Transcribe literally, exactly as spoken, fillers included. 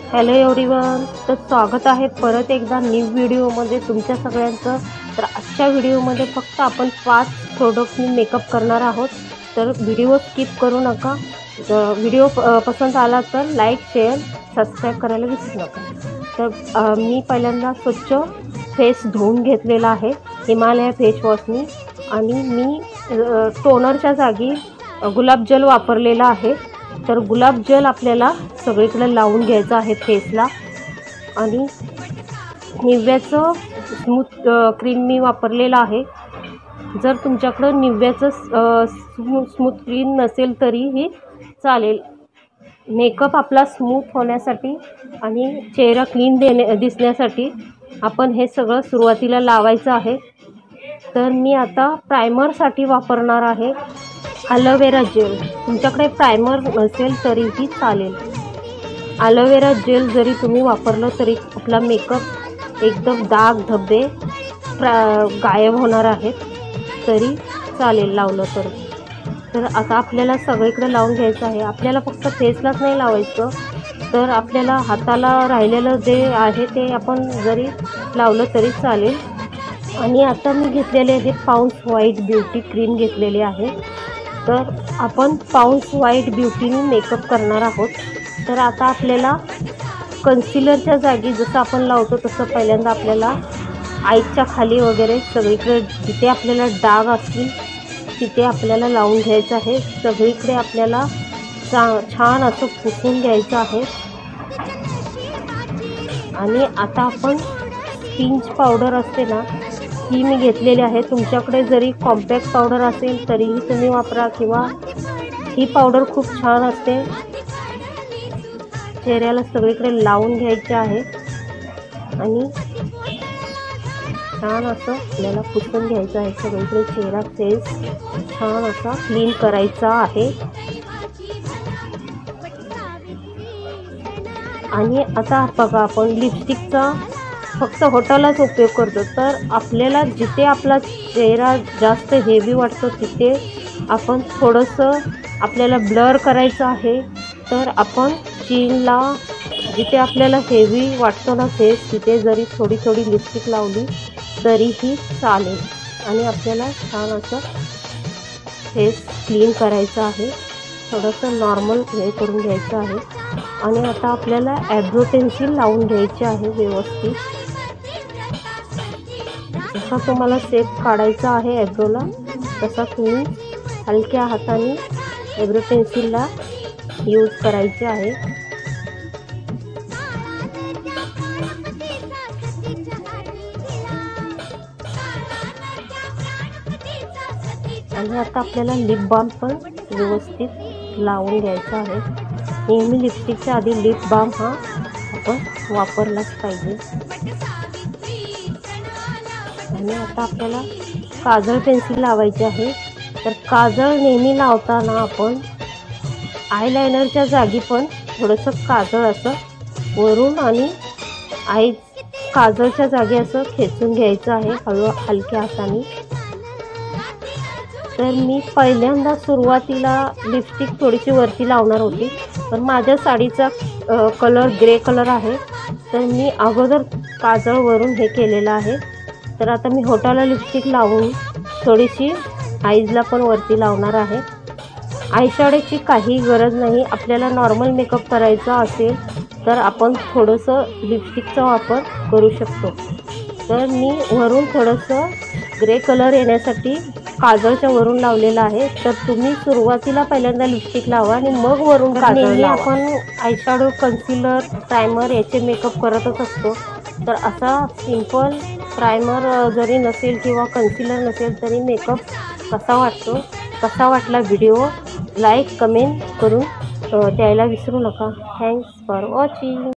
Hello everyone, तर स्वागत आहे परत एकदा न्यू व्हिडिओमध्ये तुमच्या सगळ्यांचं। तर आजच्या व्हिडिओमध्ये फक्त आपण पाच प्रोडक्ट्सनी मेकअप करणार आहोत, तर व्हिडिओ स्किप करू नका। व्हिडिओ पसंत आला तर लाईक शेअर सबस्क्राईब करायला विसरू नका। तर मी पहिल्यांदा स्वच्छ फेस धुवून घेतलेला आहे हिमालया फेस वॉशनी, आणि मी टोनरच्या जागी गुलाब जल वापरलेला आहे। तर गुलाब जल आपल्याला सगळीकडे लावून घ्यायचं आहे फेसला। आणि निव्याचं स्मूथ क्रीम मी वापरलेलं आहे। जर तुमच्याकडं निव्याचं स्मूथ क्रीम नसेल तरीही चालेल। मेकअप आपला स्मूथ होण्यासाठी आणि चेहरा क्लीन देणे दिसण्यासाठी आपण हे सगळं सुरुवातीला लावायचं आहे। तर मी आता प्रायमरसाठी वापरणार आहे ॲलोवेरा जेल। तुमच्याकडे प्रायमर नसेल तरीही चालेल, ॲलोवेरा जेल जरी तुम्ही वापरलं तरी आपला मेकअप एकदम दाग धब्बे गायब होणार आहेत, तरी चालेल लावलं तर। तर आता आपल्याला सगळीकडे लावून घ्यायचं आहे। आपल्याला फक्त फेसलाच नाही लावायचं, तर आपल्याला हाताला राहिलेलं जे आहे ते आपण जरी लावलं तरी चालेल। आणि आता मी घेतलेले आहे पाऊंस व्हाईट ब्युटी क्रीम घेतलेली आहे। तर आपण पाऊंस व्हाईट ब्युटीने मेकअप करणार आहोत। तर आता आपल्याला कन्सिलरच्या जागी जसं आपण लावतो तसं पहिल्यांदा आपल्याला आईच्या खाली वगैरे सगळीकडे जिथे आपल्याला डाग असतील तिथे आपल्याला लावून घ्यायचं आहे। सगळीकडे आपल्याला छान असं पुसून घ्यायचं आहे। आणि आता आपण स्पिंच पावडर असते ना, ही मी घेतलेली आहे। तुमच्याकडे जरी कॉम्पॅक्ट पावडर असेल तरीही तुम्ही वापरा, किंवा ही पावडर खूप छान असते। चेहऱ्याला सगळीकडे लावून घ्यायचे आहे आणि छान असं आपल्याला पुसून घ्यायचं आहे। सगळीकडे चेहरा फेस छान असा क्लीन करायचा आहे। आणि आता बघा, आपण लिपस्टिकचा फक्त होठालाच उपयोग करतो, तर आपल्याला जिथे आपला चेहरा जास्त हेवी वाटतो तिथे आपण थोडंसं आपल्याला ब्लर करायचं आहे। तर आपण चीनला जिथे आपल्याला हेवी वाटतो ना फेस, तिथे जरी थोडी थोडी लिपस्टिक लावली तरीही चालेल। आणि आपल्याला छान असं फेस क्लीन करायचं आहे, थोडंसं नॉर्मल हे करून घ्यायचं आहे। आणि आता आपल्याला ॲब्रो पेन्सिल लावून घ्यायची आहे व्यवस्थित। जसा तुम्हाला शेप काढायचा आहे ॲब्रोला, तसा तुम्ही हलक्या हाताने ॲब्रो पेन्सिलला यूज करायचे आहे। आणि आता आपल्याला लिप बाम पण व्यवस्थित लावून घ्यायचा आहे। नेहमी लिपस्टिकच्या आधी लिप बाम हा आपण वापरलाच पाहिजे। आणि आता आपल्याला काजळ पेन्सिल लावायची आहे। तर काजळ नेहमी लावताना आपण आयलायनरच्या जागी पण थोडंसं काजळ असं वरून आणि आय काजळच्या जागी असं खेचून घ्यायचं आहे हळू हलक्या हाताने। तर मी पहिल्यांदा सुरुवातीला लिपस्टिक थोडीशी वरती लावणार होती, पण माझ्या साडीचा कलर ग्रे कलर आहे, तर मी अगोदर काजळ वरून हे केलेलं आहे। तर आता मी होठाला लिपस्टिक लावून थोडीशी आईजला पण वरती लावणार आहे। आयशॅडोची काही गरज नाही, आपल्याला नॉर्मल मेकअप करायचा असेल तर आपण थोडंसं लिपस्टिकचा वापर करू शकतो। तर मी वरून थोडंसं ग्रे कलर येण्यासाठी काजळच्या वरून लावलेलं आहे। तर तुम्ही सुरुवातीला पहिल्यांदा लिपस्टिक लावा आणि मग वरून काजळ लावा। आपण आयशॅडो, कन्सिलर, प्रायमर याचे मेकअप करतच असतो, तर असा सिंपल प्रायमर जरी नसेल किंवा कन्सिलर नसेल तरी मेकअप कसा वाटतो, कसा वाटला व्हिडिओ लाईक कमेंट करून द्यायला विसरू नका। Thanks for watching.